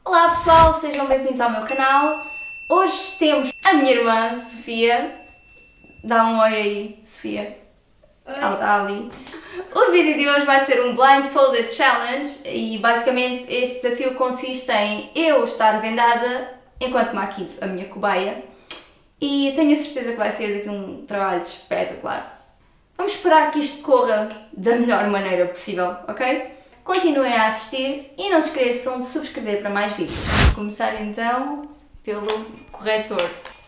Olá pessoal, sejam bem-vindos ao meu canal. Hoje temos a minha irmã, Sofia. Dá um oi aí, Sofia. Oi. Ela está ali. O vídeo de hoje vai ser um Blindfolded Challenge e basicamente este desafio consiste em eu estar vendada enquanto maquilho a minha cobaia e tenho a certeza que vai ser daqui um trabalho espetacular. Vamos esperar que isto corra da melhor maneira possível, ok? Continuem a assistir e não se esqueçam de subscrever para mais vídeos. Vamos começar então pelo corretor.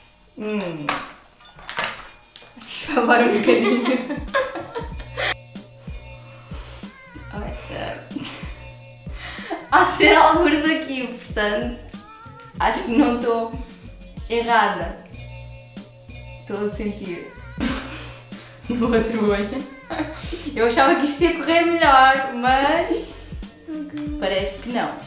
Isto vai levar um bocadinho. Há de ser algures aqui, portanto, acho que não estou errada. Estou a sentir no outro olho. Eu achava que isto ia correr melhor, mas parece que não.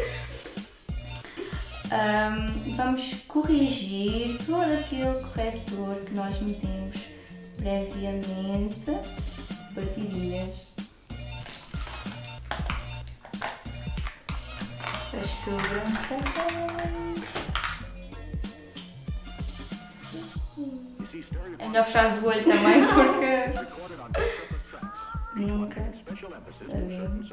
Vamos corrigir todo aquele corretor que nós metemos previamente. Batidinhas. As sobrancelhas. É melhor fechar o olho também porque nunca sabemos.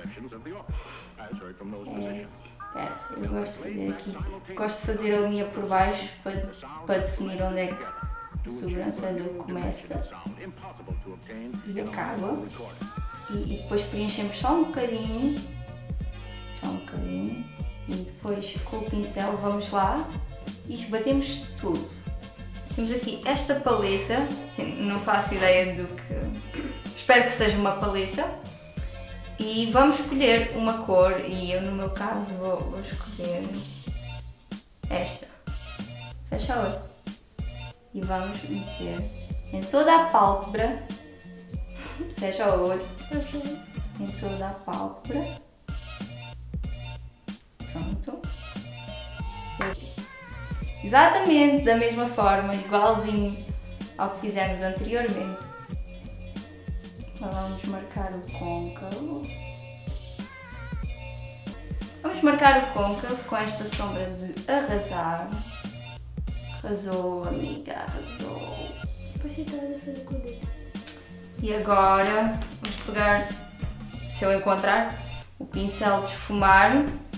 Espera, eu gosto de fazer aqui. Gosto de fazer a linha por baixo para definir onde é que a sobrancelha começa e acaba. E depois preenchemos só um bocadinho. E depois com o pincel vamos lá e esbatemos tudo. Temos aqui esta paleta, não faço ideia do que... Espero que seja uma paleta. E vamos escolher uma cor e eu no meu caso vou escolher esta. Fecha o olho. E vamos meter em toda a pálpebra. Fecha o olho. Em toda a pálpebra. Pronto. Exatamente da mesma forma, igualzinho ao que fizemos anteriormente. Vamos marcar o côncavo. Vamos marcar o côncavo com esta sombra de arrasar. Arrasou, amiga, arrasou. Depois estás a fazer com o dedo. E agora vamos pegar, se eu encontrar, o pincel de esfumar.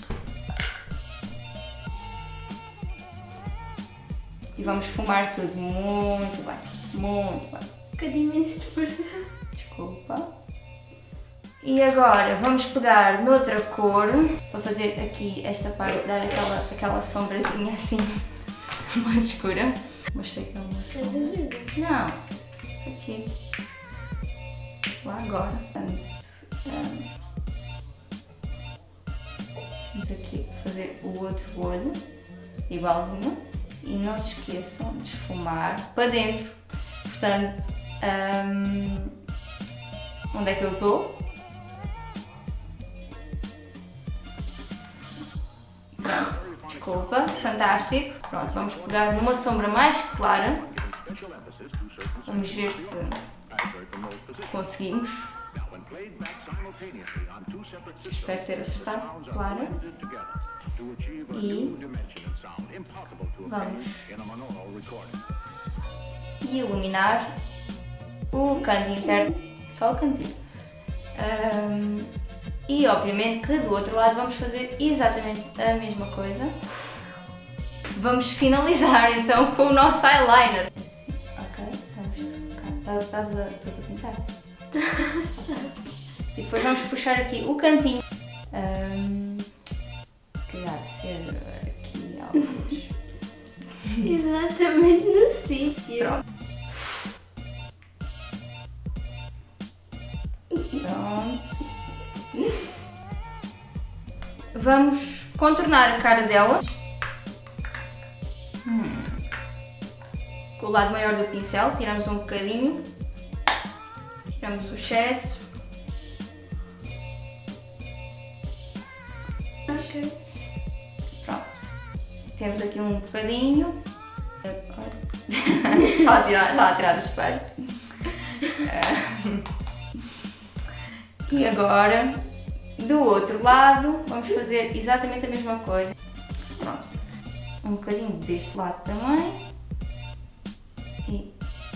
E vamos esfumar tudo muito bem, muito bem. Um bocadinho menos de força. Desculpa. E agora vamos pegar noutra cor para fazer aqui esta parte, dar aquela sombrazinha assim mais escura. Mas sei que é uma sombra. Não, aqui. Lá agora. Portanto, vamos aqui fazer o outro olho, igualzinho. E não se esqueçam de esfumar para dentro. Portanto, onde é que eu estou? Pronto, desculpa, fantástico. Pronto, vamos pegar numa sombra mais clara. Vamos ver se conseguimos. Espero ter acertado, claro. E vamos iluminar o canto interno, só o cantinho. E obviamente que do outro lado vamos fazer exatamente a mesma coisa. Vamos finalizar então com o nosso eyeliner. Ok, vamos tocar. Estás a pintar? E depois vamos puxar aqui o cantinho. Que há de ser aqui alguns. Exatamente no sítio. Pronto. Pronto. Vamos contornar a cara dela. Com o lado maior do pincel, tiramos um bocadinho. Tiramos o excesso. Ok. Pronto. Temos aqui um bocadinho. Está a tirar do espelho. E agora, do outro lado, vamos fazer exatamente a mesma coisa. um bocadinho deste lado também. E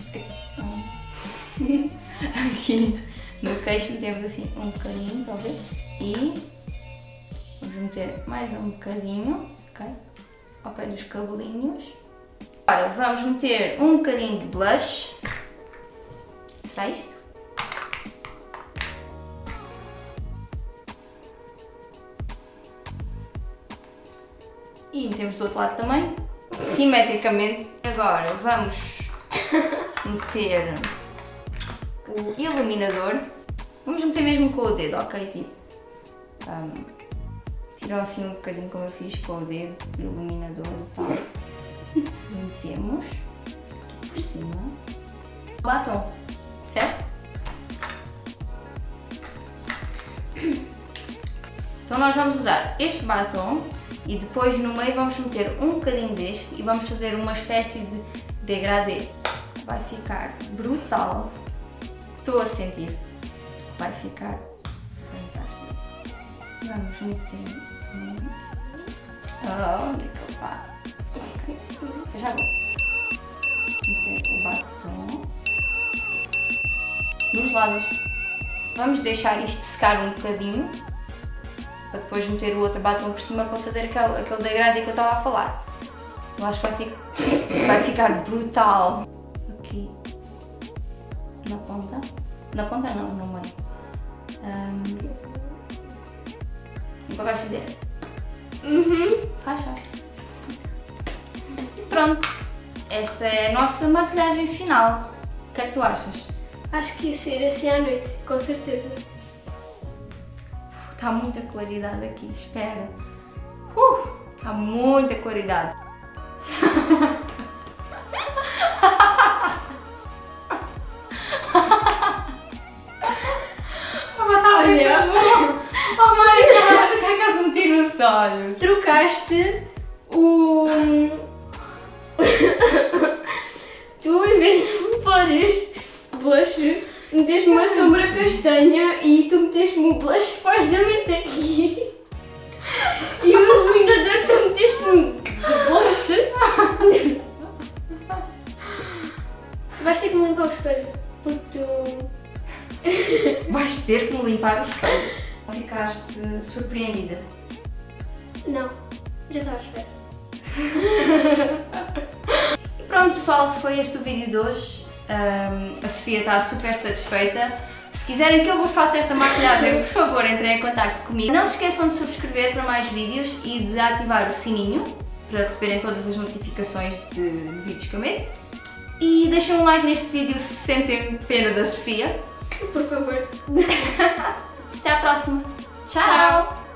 aqui no queixo metemos assim um bocadinho, estão a ver? E vamos meter mais um bocadinho, ok? Ao pé dos cabelinhos. Agora vamos meter um bocadinho de blush. Será isto? E metemos do outro lado também, simetricamente. Agora vamos meter o iluminador. Vamos meter mesmo com o dedo, ok? Tipo, tirar assim um bocadinho como eu fiz com o dedo, o iluminador e tal. Metemos aqui por cima o batom, certo? Então nós vamos usar este batom e depois no meio vamos meter um bocadinho deste e vamos fazer uma espécie de degradê. Vai ficar brutal. Estou a sentir. Vai ficar fantástico. Vamos meter... onde é que ele está? Ok, já vou. Meter o batom nos lábios. Vamos deixar isto secar um bocadinho para depois meter o outro batom por cima para fazer aquele degradê que eu estava a falar. Eu acho que vai ficar brutal. Aqui na ponta. Na ponta não, no meio. E para vais fazer? Faz. E pronto. Esta é a nossa maquilhagem final. O que é que tu achas? Acho que ia ser assim à noite, com certeza. Está muita claridade aqui, espera. Está muita claridade. Olha, oh my god, o que é que has metido nos olhos? trocaste o... Tu, em vez de pôres blush, meteste uma sombra castanha e tu meteste-me o blush supostamente aqui. E o iluminador tu meteste-me blush. Vais ter que me limpar o espelho, porque tu... Vais ter que me limpar o espelho. Ficaste surpreendida? Não, já estava à espera. E pronto pessoal, foi este o vídeo de hoje. A Sofia está super satisfeita. Se quiserem que eu vos faça esta maquilhagem, por favor entrem em contacto comigo. Não se esqueçam de subscrever para mais vídeos e de ativar o sininho para receberem todas as notificações de vídeos que eu meto. E deixem um like neste vídeo se sentem pena da Sofia. Por favor. Até à próxima. Tchau.